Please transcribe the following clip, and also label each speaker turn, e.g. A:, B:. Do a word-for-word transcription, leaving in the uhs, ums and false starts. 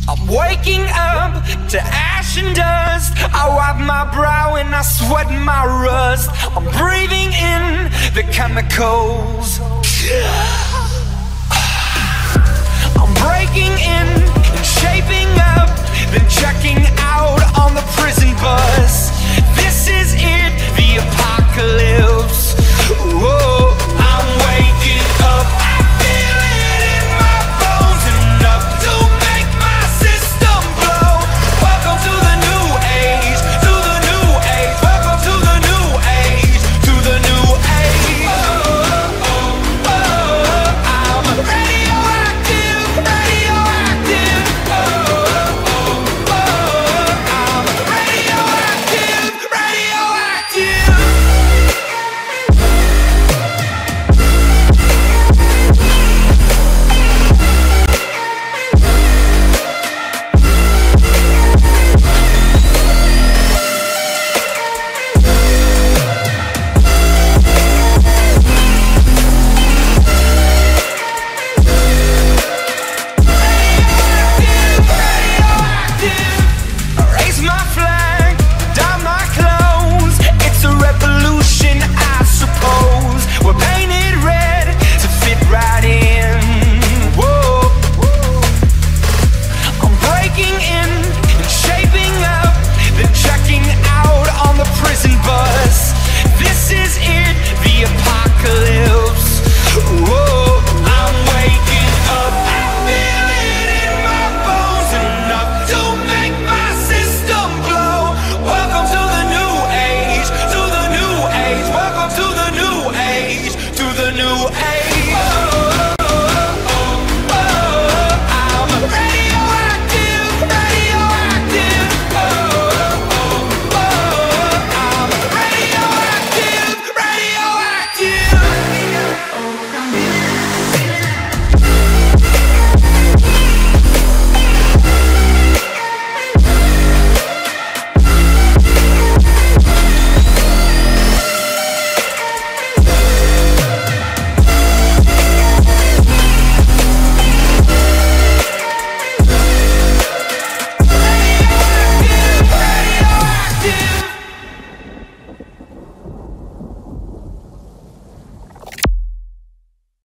A: I'm waking up to ash and dust. I wipe my brow and I sweat my rust. I'm breathing in the chemicals. I'm breaking in and shaping up, then checking